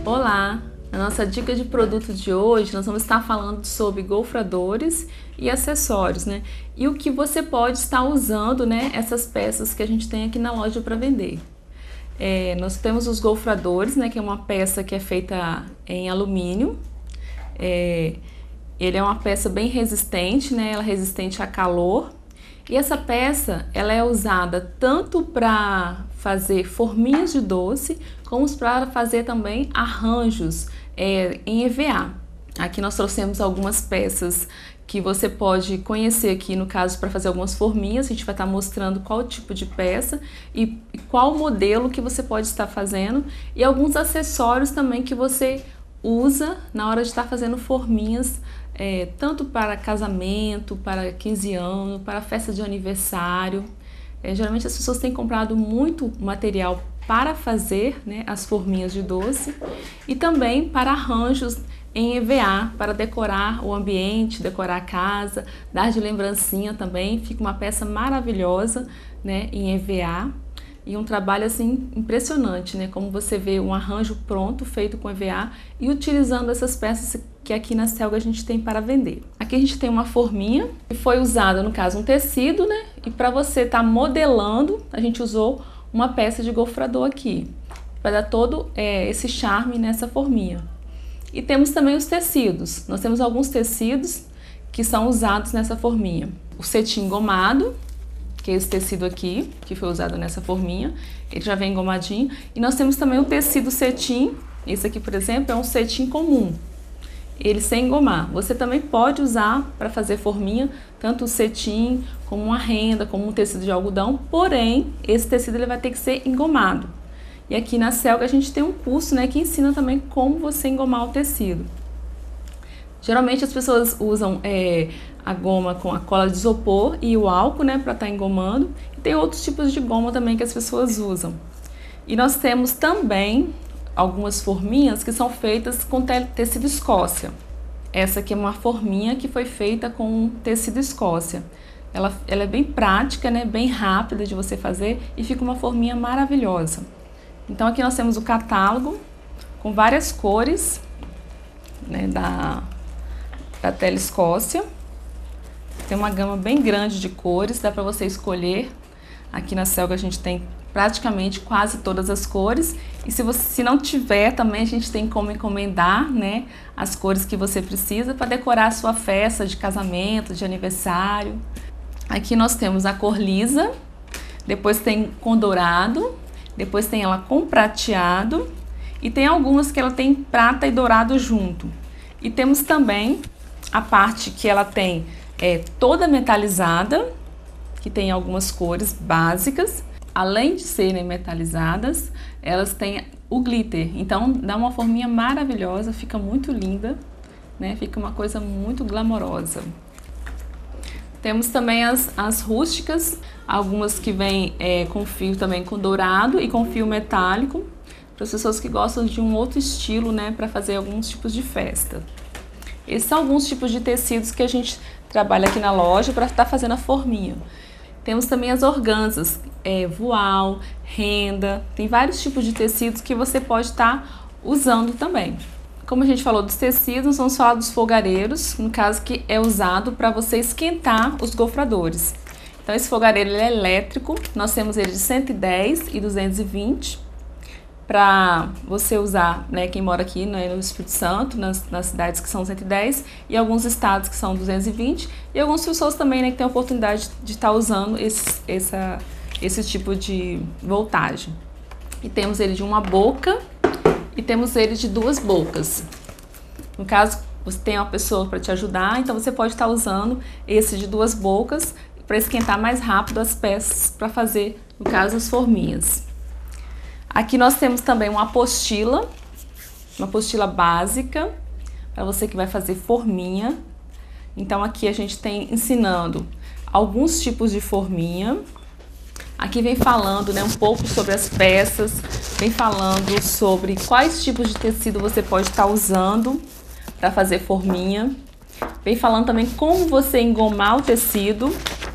Olá! Na nossa dica de produto de hoje, nós vamos estar falando sobre gofradores e acessórios, né? E o que você pode estar usando, né? Essas peças que a gente tem aqui na loja para vender. Nós temos os gofradores, né? Que é uma peça que é feita em alumínio. Ele é uma peça bem resistente, né? Ela é resistente a calor. E essa peça, ela é usada tanto para fazer forminhas de doce, como para fazer também arranjos em EVA. Aqui nós trouxemos algumas peças que você pode conhecer aqui, no caso, para fazer algumas forminhas. A gente vai estar mostrando qual tipo de peça e qual modelo que você pode estar fazendo, e alguns acessórios também que você usa na hora de estar fazendo forminhas, tanto para casamento, para 15 anos, para festa de aniversário. Geralmente as pessoas têm comprado muito material para fazer, né, as forminhas de doce, e também para arranjos em EVA, para decorar o ambiente, decorar a casa, dar de lembrancinha também. Fica uma peça maravilhosa, né, em EVA. E um trabalho assim impressionante, né? Como você vê um arranjo pronto, feito com EVA, e utilizando essas peças que aqui na Selga a gente tem para vender. Aqui a gente tem uma forminha que foi usada, no caso, um tecido, né? E para você estar modelando, a gente usou uma peça de gofrador aqui, para dar todo esse charme nessa forminha. E temos também os tecidos. Nós temos alguns tecidos que são usados nessa forminha. O cetim engomado, que é esse tecido aqui, que foi usado nessa forminha, ele já vem engomadinho. E nós temos também o tecido cetim. Esse aqui, por exemplo, é um cetim comum, ele sem engomar. Você também pode usar para fazer forminha, tanto o cetim, como uma renda, como um tecido de algodão, porém, esse tecido ele vai ter que ser engomado. E aqui na Selga a gente tem um curso, né, que ensina também como você engomar o tecido. Geralmente as pessoas usam a goma com a cola de isopor e o álcool, né, para estar engomando. E tem outros tipos de goma também que as pessoas usam. E nós temos também algumas forminhas que são feitas com tecido Escócia. Essa aqui é uma forminha que foi feita com tecido Escócia. Ela é bem prática, né, bem rápida de você fazer, e fica uma forminha maravilhosa. Então aqui nós temos o catálogo com várias cores, né, da tela Escócia. Tem uma gama bem grande de cores, dá para você escolher. Aqui na Selga a gente tem praticamente quase todas as cores, e se não tiver também, a gente tem como encomendar, né, as cores que você precisa para decorar a sua festa de casamento, de aniversário. Aqui nós temos a cor lisa, depois tem com dourado, depois tem ela com prateado, e tem algumas que ela tem prata e dourado junto. E temos também a parte que ela tem toda metalizada, que tem algumas cores básicas. Além de serem metalizadas, elas têm o glitter, então dá uma forminha maravilhosa, fica muito linda, né? Fica uma coisa muito glamourosa. Temos também as rústicas, algumas que vêm com fio também com dourado e com fio metálico, para as pessoas que gostam de um outro estilo, né, para fazer alguns tipos de festa. Esses são alguns tipos de tecidos que a gente trabalha aqui na loja para estar fazendo a forminha. Temos também as organzas, voal, renda, tem vários tipos de tecidos que você pode estar usando também. Como a gente falou dos tecidos, vamos falar dos fogareiros, no caso que é usado para você esquentar os gofradores. Então esse fogareiro ele é elétrico, nós temos ele de 110 e 220, para você usar, né, quem mora aqui, né, no Espírito Santo, nas cidades que são 110, e alguns estados que são 220, e algumas pessoas também, né, que têm a oportunidade de estar usando esse tipo de voltagem. E temos ele de uma boca e temos ele de duas bocas. No caso, você tem uma pessoa para te ajudar, então você pode estar usando esse de duas bocas para esquentar mais rápido as peças, para fazer, no caso, as forminhas. Aqui nós temos também uma apostila básica, para você que vai fazer forminha. Então aqui a gente tem ensinando alguns tipos de forminha. Aqui vem falando, né, um pouco sobre as peças, vem falando sobre quais tipos de tecido você pode estar usando para fazer forminha. Vem falando também como você engomar o tecido.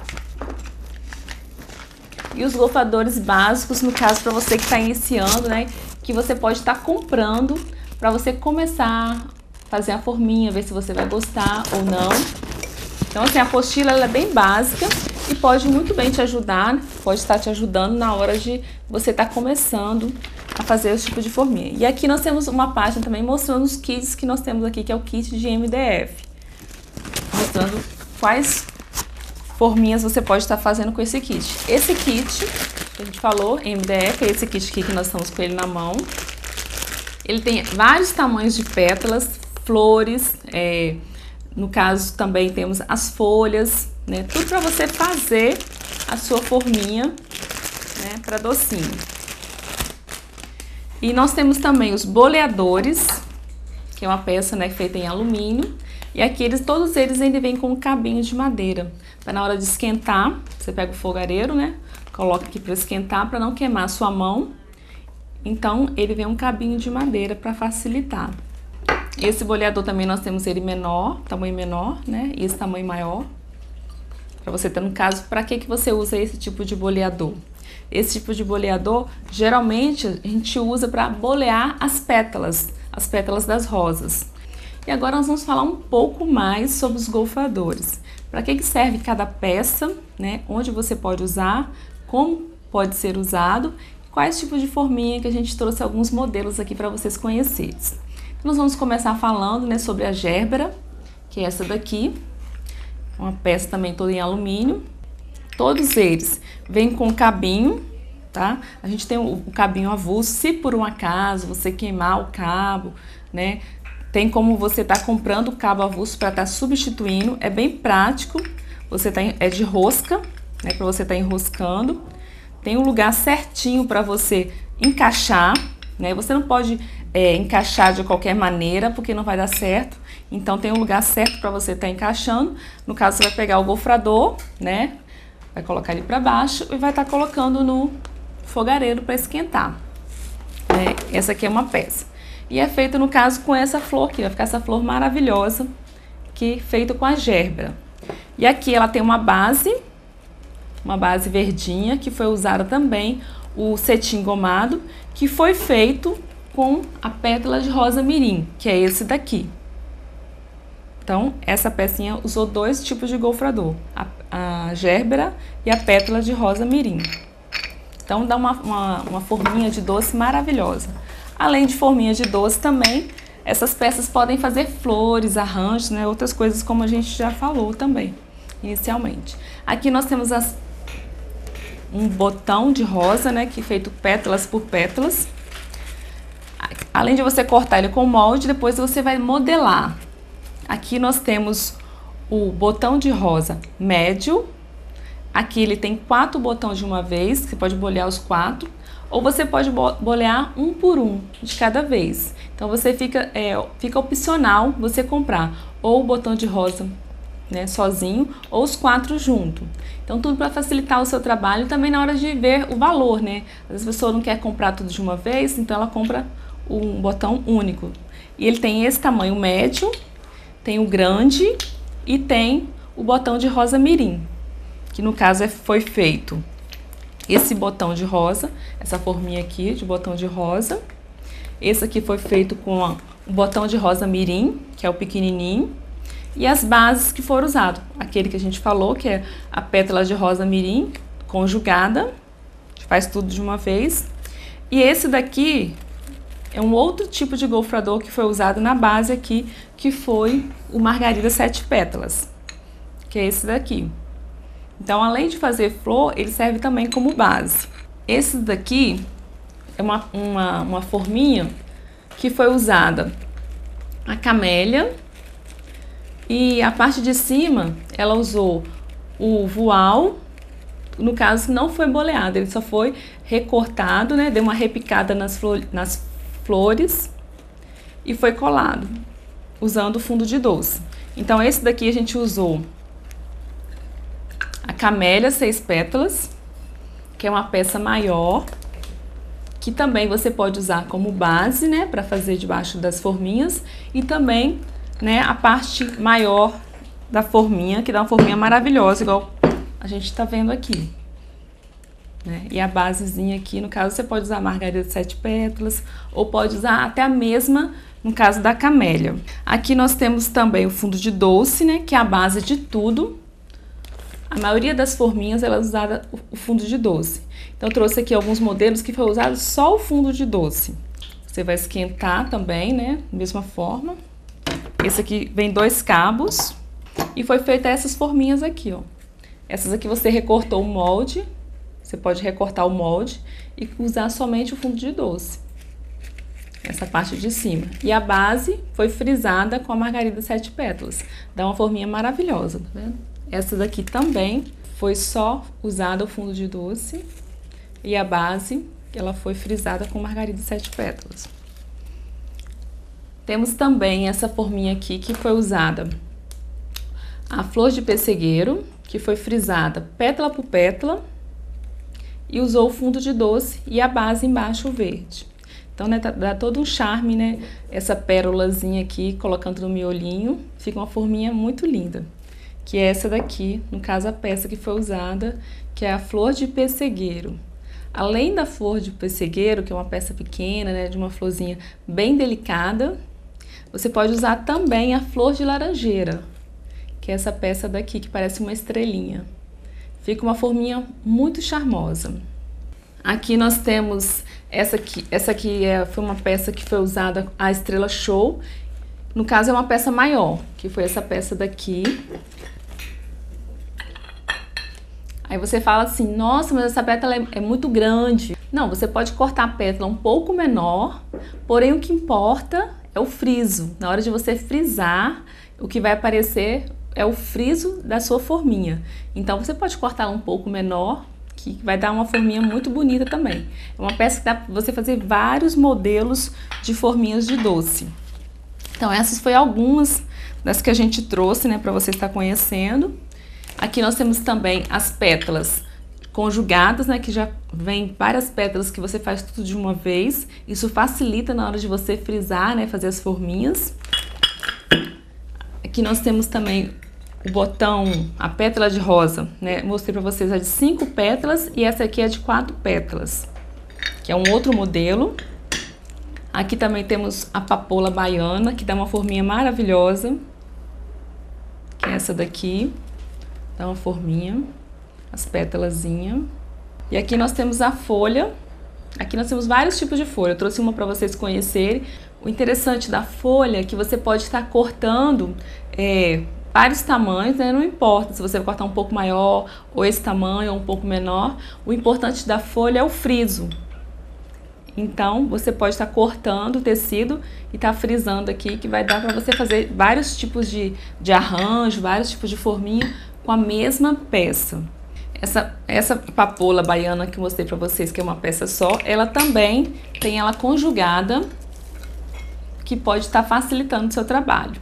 E os gofradores básicos, no caso para você que está iniciando, né, que você pode estar comprando para você começar a fazer a forminha, ver se você vai gostar ou não. Então assim, a apostila ela é bem básica e pode muito bem te ajudar, pode estar te ajudando na hora de você estar começando a fazer esse tipo de forminha. E aqui nós temos uma página também mostrando os kits que nós temos aqui, que é o kit de MDF. Mostrando quais forminhas você pode estar fazendo com esse kit. Esse kit que a gente falou, MDF, é esse kit aqui que nós estamos com ele na mão. Ele tem vários tamanhos de pétalas, flores, no caso também temos as folhas, né? Tudo para você fazer a sua forminha, né, para docinho. E nós temos também os boleadores, que é uma peça, né, feita em alumínio. E aqui todos eles ainda vêm com um cabinho de madeira. Para na hora de esquentar, você pega o fogareiro, né? Coloca aqui para esquentar, para não queimar a sua mão. Então, ele vem um cabinho de madeira para facilitar. Esse boleador também nós temos ele menor, tamanho menor, né? E esse tamanho maior. Para você ter, no caso, para que você usa esse tipo de boleador? Esse tipo de boleador, geralmente, a gente usa para bolear as pétalas das rosas. E agora nós vamos falar um pouco mais sobre os golfadores. Para que serve cada peça, né? Onde você pode usar, como pode ser usado, quais tipos de forminha que a gente trouxe alguns modelos aqui para vocês conhecerem. Então, nós vamos começar falando, né, sobre a Gerbera, que é essa daqui. Uma peça também toda em alumínio. Todos eles vêm com cabinho, tá? A gente tem o cabinho avulso, se por um acaso você queimar o cabo, né? Tem como você tá comprando o cabo avulso para estar substituindo, é bem prático. Você é de rosca, né? Para você estar enroscando. Tem um lugar certinho para você encaixar, né? Você não pode encaixar de qualquer maneira, porque não vai dar certo. Então tem um lugar certo para você estar encaixando. No caso, você vai pegar o gofrador, né? Vai colocar ele para baixo e vai estar colocando no fogareiro para esquentar. Essa aqui é uma peça. E é feito, no caso, com essa flor aqui. Vai ficar essa flor maravilhosa, que é feita com a Gerbera. E aqui ela tem uma base verdinha, que foi usada também o cetim gomado, que foi feito com a pétala de rosa mirim, que é esse daqui. Então, essa pecinha usou dois tipos de golfrador, a Gerbera e a pétala de rosa mirim. Então, dá uma forminha de doce maravilhosa. Além de forminha de doce também, essas peças podem fazer flores, arranjos, né? Outras coisas como a gente já falou também, inicialmente. Aqui nós temos um botão de rosa, né? Que é feito pétalas por pétalas. Além de você cortar ele com molde, depois você vai modelar. Aqui nós temos o botão de rosa médio. Aqui ele tem 4 botões de uma vez, você pode bolear os 4. Ou você pode bolear um por um, de cada vez. Então você fica opcional você comprar ou o botão de rosa, né, sozinho, ou os 4 junto. Então tudo para facilitar o seu trabalho, também na hora de ver o valor, né? Às vezes a pessoa não quer comprar tudo de uma vez, então ela compra um botão único. E ele tem esse tamanho médio, tem o grande e tem o botão de rosa mirim, que no caso foi feito esse botão de rosa, essa forminha aqui de botão de rosa. Esse aqui foi feito com o botão de rosa mirim, que é o pequenininho. E as bases que foram usadas. Aquele que a gente falou, que é a pétala de rosa mirim conjugada. A gente faz tudo de uma vez. E esse daqui é um outro tipo de golfrador que foi usado na base aqui, que foi o Margarida 7 pétalas, que é esse daqui. Então, além de fazer flor, ele serve também como base. Esse daqui é uma forminha que foi usada a camélia. E a parte de cima, ela usou o voal. No caso, não foi boleado, ele só foi recortado, né? Deu uma repicada nas flores e foi colado, usando o fundo de doce. Então, esse daqui a gente usou a camélia 6 pétalas, que é uma peça maior, que também você pode usar como base, né, para fazer debaixo das forminhas, e também, né, a parte maior da forminha, que dá uma forminha maravilhosa, igual a gente está vendo aqui. né? E a basezinha aqui, no caso, você pode usar a margarida de 7 pétalas ou pode usar até a mesma no caso da camélia. Aqui nós temos também o fundo de doce, né? Que é a base de tudo. A maioria das forminhas, ela é usada o fundo de doce. Então, eu trouxe aqui alguns modelos que foi usado só o fundo de doce. Você vai esquentar também, né? Da mesma forma. Esse aqui vem 2 cabos. E foi feita essas forminhas aqui, ó. Essas aqui você recortou o molde. Você pode recortar o molde e usar somente o fundo de doce. Essa parte de cima. E a base foi frisada com a margarida 7 pétalas. Dá uma forminha maravilhosa, tá vendo? Essa daqui também foi só usada o fundo de doce. E a base, ela foi frisada com margarida 7 pétalas. Temos também essa forminha aqui que foi usada a flor de pessegueiro, que foi frisada pétala por pétala. E usou o fundo de doce e a base embaixo o verde. Então, né, dá todo um charme, né? Essa pérolazinha aqui, colocando no miolinho, fica uma forminha muito linda. Que é essa daqui, no caso a peça que foi usada, que é a flor de pessegueiro. Além da flor de pessegueiro, que é uma peça pequena, né, de uma florzinha bem delicada, você pode usar também a flor de laranjeira, que é essa peça daqui, que parece uma estrelinha. Fica uma forminha muito charmosa. Aqui nós temos essa aqui foi uma peça que foi usada a estrela show. No caso é uma peça maior, que foi essa peça daqui. Aí você fala assim, nossa, mas essa pétala é muito grande. Não, você pode cortar a pétala um pouco menor, porém o que importa é o friso. Na hora de você frisar, o que vai aparecer é o friso da sua forminha. Então você pode cortar um pouco menor, que vai dar uma forminha muito bonita também. É uma peça que dá para você fazer vários modelos de forminhas de doce. Então essas foram algumas das que a gente trouxe, né, para você estar conhecendo. Aqui nós temos também as pétalas conjugadas, né, que já vem várias pétalas que você faz tudo de uma vez. Isso facilita na hora de você frisar, né, fazer as forminhas. Aqui nós temos também o botão, a pétala de rosa, né? Mostrei para vocês a de 5 pétalas e essa aqui é de 4 pétalas, que é um outro modelo. Aqui também temos a papoula baiana, que dá uma forminha maravilhosa, que é essa daqui. Dá uma forminha, as pétalazinhas. E aqui nós temos a folha. Aqui nós temos vários tipos de folha. Eu trouxe uma para vocês conhecerem. O interessante da folha é que você pode estar cortando vários tamanhos, né? Não importa se você vai cortar um pouco maior, ou esse tamanho, ou um pouco menor. O importante da folha é o friso. Então, você pode estar cortando o tecido e estar frisando aqui, que vai dar para você fazer vários tipos de arranjo, vários tipos de forminha com a mesma peça. Essa papoula baiana que eu mostrei para vocês, que é uma peça só, ela também tem ela conjugada, que pode estar facilitando o seu trabalho.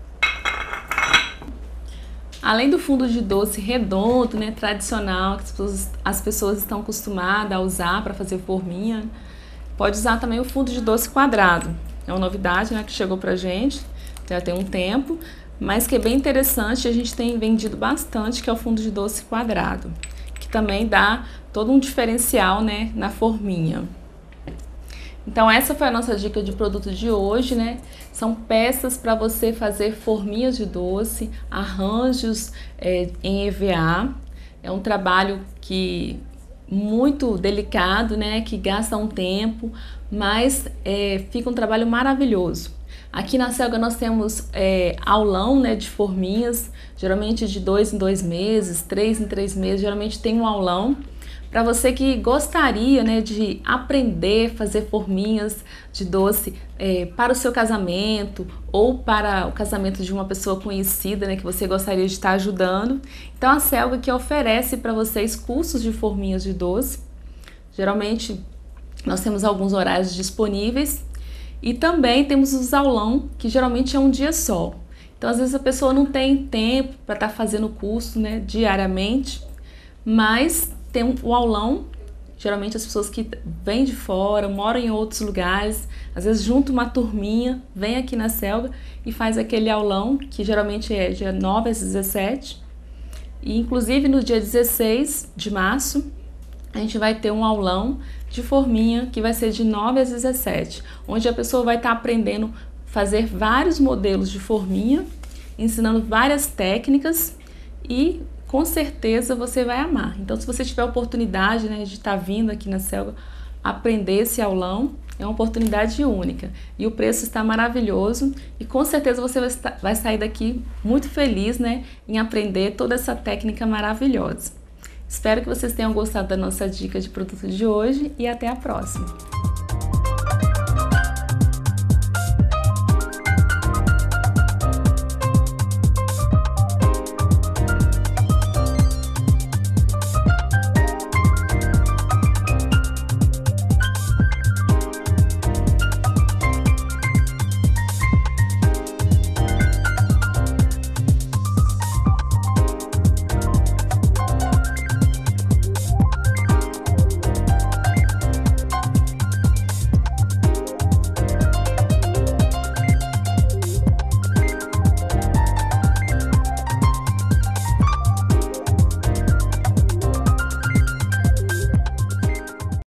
Além do fundo de doce redondo, né, tradicional, que as pessoas estão acostumadas a usar para fazer forminha, pode usar também o fundo de doce quadrado. É uma novidade, né, que chegou pra gente, já tem um tempo, mas que é bem interessante, a gente tem vendido bastante, que é o fundo de doce quadrado, que também dá todo um diferencial, né, na forminha. Então essa foi a nossa dica de produto de hoje, né? São peças para você fazer forminhas de doce, arranjos em EVA. É um trabalho muito delicado, né? Que gasta um tempo, mas fica um trabalho maravilhoso. Aqui na Selga nós temos aulão, né, de forminhas, geralmente de 2 em 2 meses, 3 em 3 meses, geralmente tem um aulão. Para você que gostaria, né, de aprender a fazer forminhas de doce para o seu casamento ou para o casamento de uma pessoa conhecida, né, que você gostaria de estar ajudando. Então a Selga que oferece para vocês cursos de forminhas de doce. Geralmente nós temos alguns horários disponíveis e também temos os aulão, que geralmente é um dia só. Então às vezes a pessoa não tem tempo para estar fazendo o curso, né, diariamente, mas tem o aulão. Geralmente as pessoas que vêm de fora, moram em outros lugares, às vezes junta uma turminha, vem aqui na Selga e faz aquele aulão, que geralmente é dia 9 às 17. E inclusive no dia 16 de março, a gente vai ter um aulão de forminha que vai ser de 9 às 17, onde a pessoa vai estar aprendendo a fazer vários modelos de forminha, ensinando várias técnicas e com certeza você vai amar. Então, se você tiver a oportunidade, né, de estar vindo aqui na Selga aprender esse aulão, é uma oportunidade única e o preço está maravilhoso e com certeza você vai sair daqui muito feliz, né, em aprender toda essa técnica maravilhosa. Espero que vocês tenham gostado da nossa dica de produto de hoje e até a próxima!